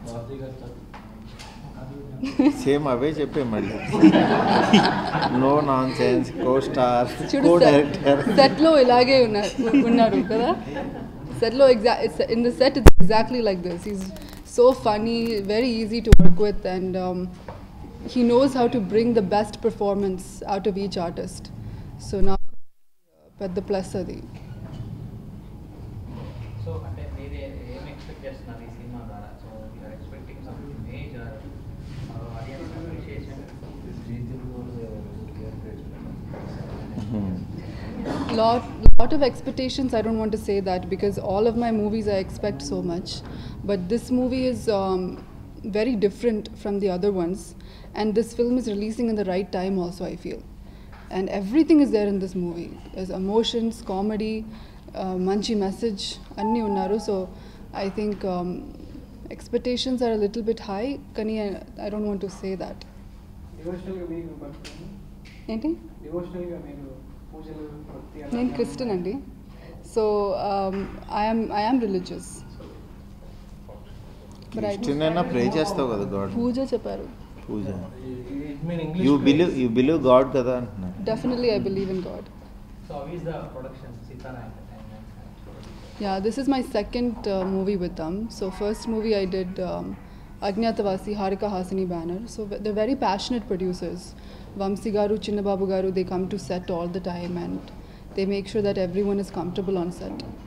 Same అవే చెప్పే మళ్ళీ no nonsense co star co director set లో ఇలాగే ఉన్నారు కదా సెట్ లో in the set it's exactly like this. He's so funny, very easy to work with, and he knows how to bring the best performance out of each artist. So now పెద్ద plus అది. So అంటే మీరు ఏం expect చేస్తున్నారు ఈ సినిమా ద్వారా? So you are expecting some major audience appreciation. Lot of expectations. I don't want to say that because all of my movies I expect so much, but this movie is very different from the other ones, and this film is releasing in the right time also, I feel, and everything is there in this movie. There's emotions, comedy, manchi message anni unnaru. So I think expectations are a little bit high, kani I don't want to say that. Devotional ga meeku enti devotional ga meeku నేను Christian అండి. So I am religious. Christian అయినా pray చేస్తావు కదా God. పూజ చెప్పారు. పూజ you believe God కదా అంటున్నా. Definitely I believe in God. So how is the production Sitara Entertainment? Yeah, this is my second movie with them. So first movie I did Agnyatavasi, Harika Hasani banner. So they're very passionate producers. Vamsi garu, Chinnababu garu, they come to set all the time and they make sure that everyone is comfortable on set.